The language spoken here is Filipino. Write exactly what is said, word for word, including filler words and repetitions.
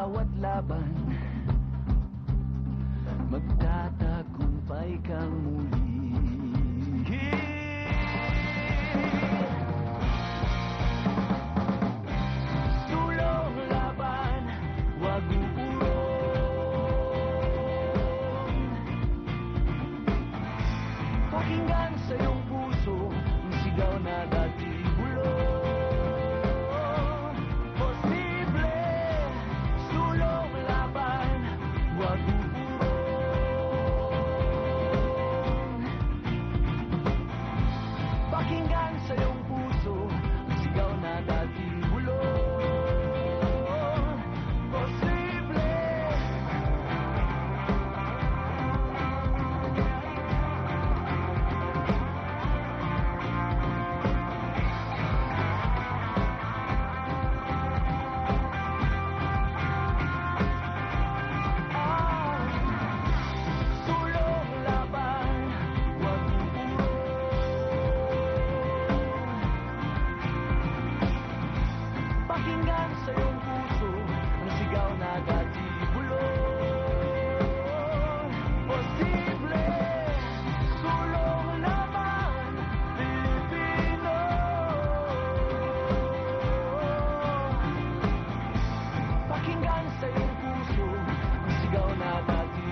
bawat laban, magtatagumpay kang muli. Sulong laban, wag uurong. Pakinggan sa iyong puso ang sigaw na dati bulong. Posible, sulong laban, wag uurong. Pakinggan sa iyong puso ang sigaw na dati bulong. Posible. Pakinggan sa iyong puso ang sigaw na dati bulong. Posible, sulong laban, Pilipino. Pakinggan sa iyong puso ang sigaw na dati